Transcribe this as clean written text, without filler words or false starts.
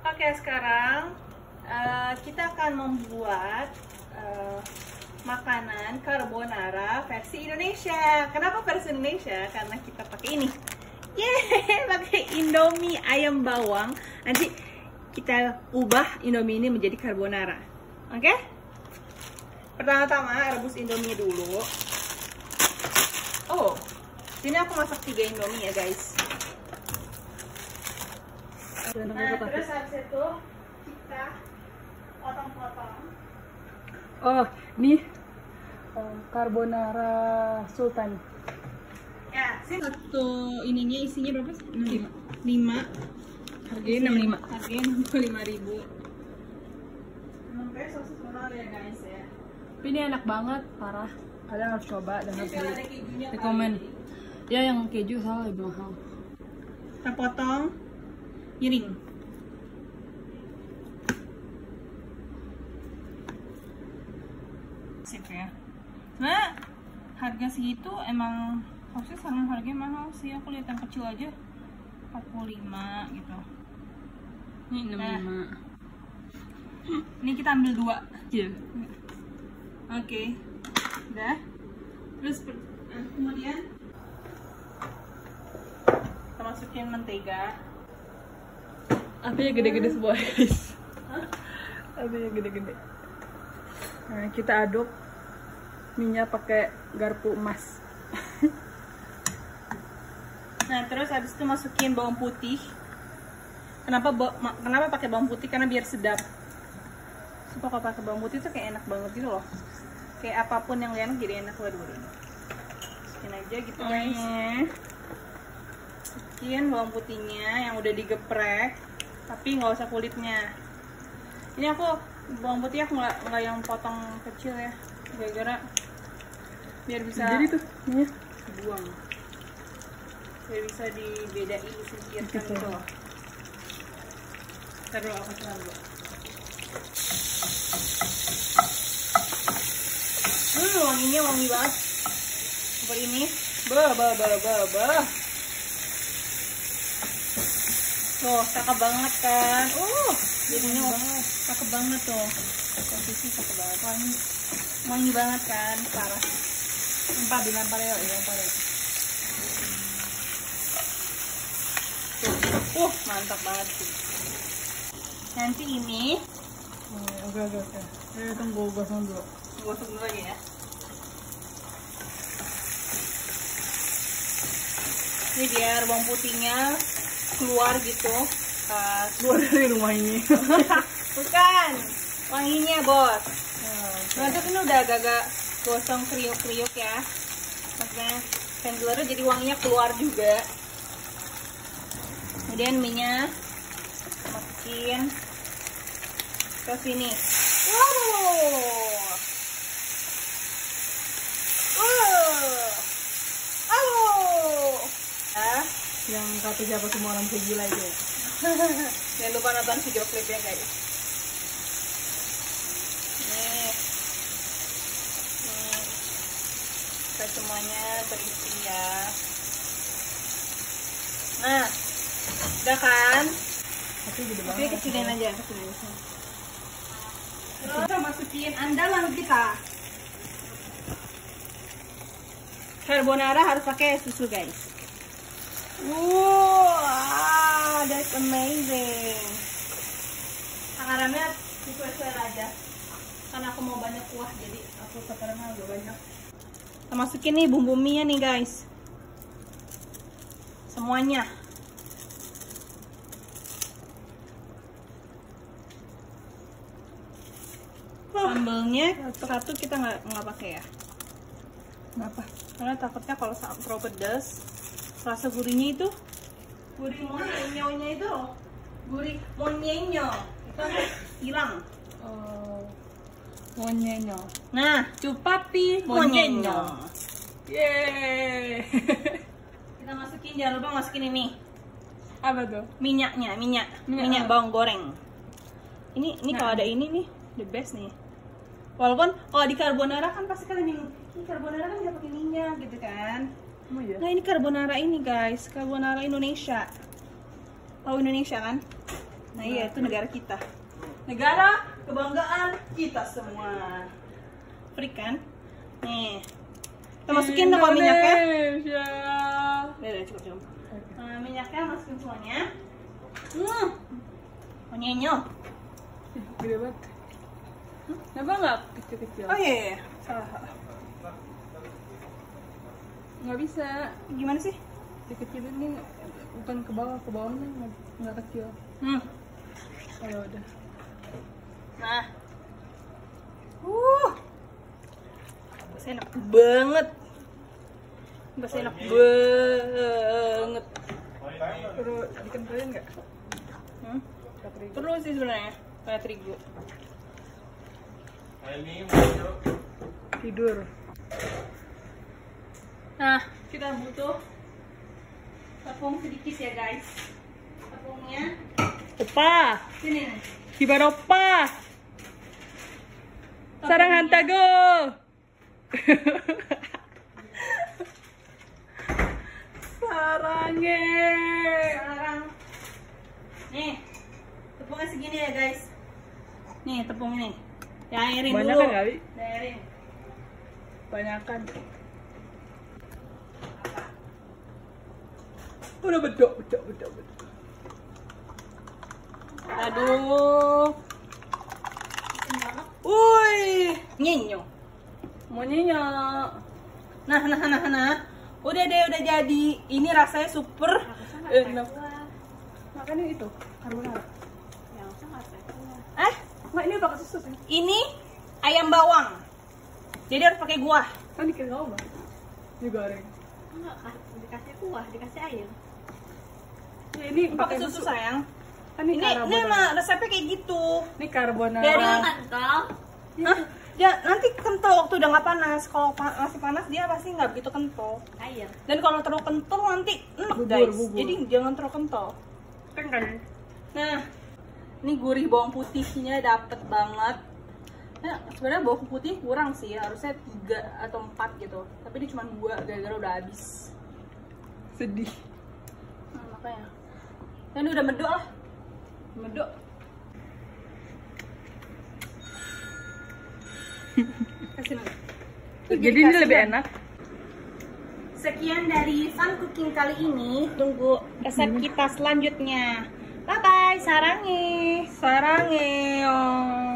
Oke, sekarang kita akan membuat makanan carbonara versi Indonesia. Kenapa versi Indonesia? Karena kita pakai ini. Yeay, pakai Indomie ayam bawang. Nanti kita ubah Indomie ini menjadi carbonara. Oke? Pertama-tama rebus Indomie dulu. Oh, sini aku masak 3 Indomie ya, guys. Nah, terus habis itu kita potong-potong. Oh, ini carbonara sultan. Ya, sini satu ininya isinya berapa sih? 5. Harganya 65. Harganya 65.000. Kayak sosis mahal ya, guys ya. Tapi ini enak banget, parah. Kalian harus coba dan harus Ada beli. kejunya. Rekomen. Ya yang keju salah lebih mahal. Kita potong piring. Sip ya. Nah, harga segitu emang harusnya sama harganya mahal sih. Aku lihat yang kecil aja 45 gitu. Ini 65. Ini kita ambil 2. Iya. Oke. Udah. Terus kemudian kita masukin mentega. Apinya gede-gede semua, guys. Apinya gede-gede. Nah, kita aduk minyak pakai garpu emas. Nah, terus habis itu masukin bawang putih. Kenapa pakai bawang putih? Karena biar sedap. Sumpah kalau pakai bawang putih tuh kayak enak banget gitu loh. Kayak apapun yang enak jadi enak. Waduh. Masukin aja gitu, guys. Masukin bawang putihnya yang udah digeprek, tapi nggak usah kulitnya. Ini aku bawang putih aku nggak yang potong kecil ya, gara-gara biar bisa Jadi tuh minyak buang, biar bisa dibedain, disingkirkan gitu loh. Taruh aku coba dulu. Wanginya wangi banget seperti ini. Tuh, cakep banget kan. Jadinya cakep banget tuh. Posisi cakep banget. Wangi banget kan, parah. dilempar ya, dilempar ya. Tuh, mantap banget sih. Nanti ini Oke. Tunggu gosong dulu. gosok dulu aja ya. Ini biar bawang putihnya keluar gitu. Keluar dari rumah ini. Bukan, wanginya bos. Nanti ini udah agak-agak gosong kriuk-kriuk ya. Maksudnya cendlernya jadi wanginya keluar juga. Kemudian minyak masukin ke sini. Yang kata siapa semua orang kayak gila itu ya. Jangan lupa nonton video klipnya, guys. Nih, kita semuanya terisi ya. Nah, udah kan? Tapi gede Oke, banget. kecilin aja. Terus kita masukin andalan kita. Carbonara harus pakai susu, guys. Wow, that's amazing. Takarannya sesuai aja. Karena aku mau banyak kuah, jadi aku takarannya agak banyak. Kita masukin nih bumbu mie nih, guys. Semuanya. Sambelnya satu kita nggak pakai ya. Kenapa? Karena takutnya kalau terlalu pedas, rasa gurihnya itu, gurih monyenyo-nya itu loh, gurih monyenyo itu hilang. Monyenyo. Nah, Cupati monyenyo. Yeay. Kita masukin, jangan lupa masukin ini Apa tuh? minyak bawang goreng. Ini kalau ada ini nih the best nih. Walaupun kalau di carbonara kan pasti kalian bingung, ini carbonara kan nggak pakai minyak gitu kan. Emang iya? Nah, ini carbonara ini, guys, carbonara Indonesia. Tahu Indonesia kan? Nah iya, itu negara kita. Negara kebanggaan kita semua. Freak kan? Nih. Kita masukin tuh minyaknya. Udah, cukup. Minyaknya masukin semuanya. Nyenyo. Gede banget. Kenapa nggak kecil-kecil? Oh iya. Salah. Nggak bisa. Gimana sih? Dikecilin nih, bukan ke bawahnya nggak kecil. Oh ya udah. Nah. Bahasa enak banget. Bahasa enak banget. Perlu dikentalin nggak? Perlu sih sebenarnya, kayak terigu. Tidur. Nah, kita butuh tepung sedikit ya guys. Tepungnya Opa, sini nih. Hibara opa. Sarang hantago. Sarangnya. Sekarang nih tepungnya segini ya guys. Nih tepung ini. Diairin Banyak dulu. kan kali? Diairin. Banyakan. Udah bedok. Aduh. Woi, nyenyo. Mau nyenyak. Nah. Udah deh, udah jadi. Ini rasanya super enak. Makanya itu carbonara. Nggak, ini pakai susu kan? ini ayam bawang. Jadi harus pakai kuah. Kan dikira apa? Digoreng. Enggak, dikasih kuah, dikasih air. Ya, ini Pakai susu sayang. Kan ini Ini carbonara. mah resepnya kayak gitu. Ini carbonara. Dari Kental. Hah? Ya, nanti kental waktu udah nggak panas. Kalau masih panas dia pasti nggak begitu kental. Air. Dan kalau terlalu kental nanti enak Bubur, guys. bubur. Jadi jangan terlalu kental. kan. Nah, ini gurih bawang putihnya dapet banget. Nah, sebenarnya bawang putih kurang sih, harusnya 3 atau 4 gitu. Tapi ini cuma 2 gara-gara udah habis. Sedih. Makanya. Dan ini udah medok lah. Medok. Kasih nanti. Jadi ini lebih enak. Sekian dari Fun Cooking kali ini. Tunggu resep kita selanjutnya. Bye bye, sarange. Sarange.